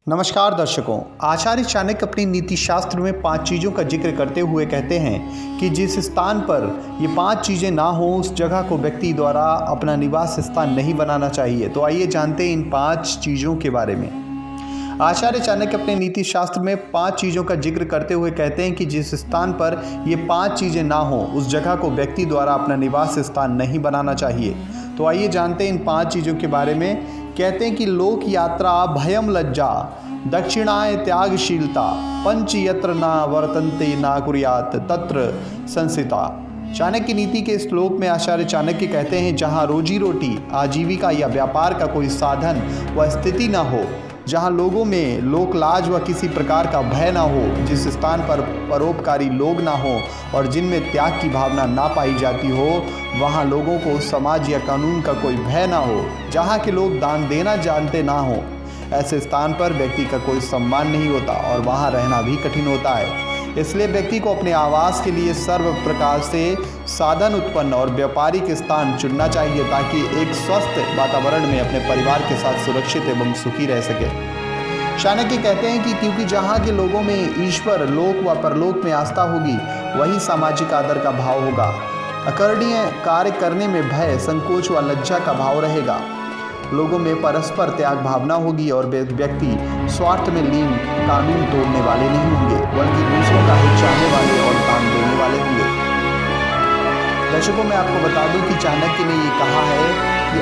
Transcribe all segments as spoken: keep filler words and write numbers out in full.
नमस्कार दर्शकों, आचार्य चाणक्य अपनी नीति शास्त्र में पांच चीज़ों का जिक्र करते हुए कहते हैं कि जिस स्थान पर ये पांच चीज़ें ना हो उस जगह को व्यक्ति द्वारा अपना निवास स्थान नहीं बनाना चाहिए। तो आइए जानते हैं इन पांच चीज़ों के बारे में। आचार्य चाणक्य अपने नीति शास्त्र में पांच चीज़ों का जिक्र करते हुए कहते हैं कि जिस स्थान पर ये पांच चीज़ें ना हो उस जगह को व्यक्ति द्वारा अपना निवास स्थान नहीं बनाना चाहिए। तो आइए जानते हैं इन पांच चीज़ों के बारे में। कहते हैं कि लोक यात्रा, भयम लज्जा, दक्षिणाय त्यागशीलता, पंच यत्र न वर्तन्ते न कुर्यात् तत्र संसिता। चाणक्य नीति के श्लोक में आचार्य चाणक्य कहते हैं, जहाँ रोजी रोटी, आजीविका या व्यापार का कोई साधन व स्थिति न हो, जहाँ लोगों में लोकलाज व किसी प्रकार का भय ना हो, जिस स्थान पर परोपकारी लोग ना हो और जिनमें त्याग की भावना ना पाई जाती हो, वहाँ लोगों को समाज या कानून का कोई भय ना हो, जहाँ के लोग दान देना जानते ना हो, ऐसे स्थान पर व्यक्ति का कोई सम्मान नहीं होता और वहाँ रहना भी कठिन होता है। इसलिए व्यक्ति को अपने आवास के लिए सर्व प्रकार से साधन उत्पन्न और व्यापारिक स्थान चुनना चाहिए, ताकि एक स्वस्थ वातावरण में अपने परिवार के साथ सुरक्षित एवं सुखी रह सके। चाणक्य कहते हैं कि क्योंकि जहाँ के लोगों में ईश्वर, लोक व परलोक में आस्था होगी, वही सामाजिक आदर का भाव होगा। अकरणीय कार्य करने में भय, संकोच व लज्जा का भाव रहेगा। लोगों में परस्पर त्याग भावना होगी और व्यक्ति स्वार्थ में लीन, कानून तोड़ने वाले नहीं होंगे, बल्कि दूसरों का हित चाहने वाले और दान देने वाले होंगे। दर्शकों, मैं आपको बता दूं कि चाणक्य ने ये कहा है कि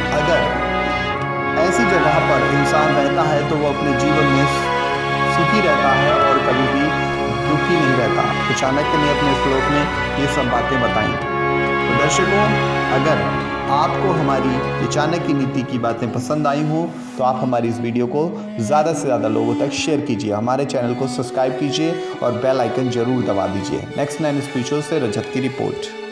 अगर ऐसी जगह पर इंसान रहता है तो वो अपने जीवन में सुखी रहता है और कभी भी दुखी नहीं रहता। तो चाणक्य ने अपने श्लोक में ये सब बातें बताई। तो दर्शकों, अगर आपको हमारी ये चाणक्य नीति की बातें पसंद आई हो तो आप हमारी इस वीडियो को ज़्यादा से ज़्यादा लोगों तक शेयर कीजिए, हमारे चैनल को सब्सक्राइब कीजिए और बेल आइकन जरूर दबा दीजिए। नेक्स्ट नाइन स्पीचों से रजत की रिपोर्ट।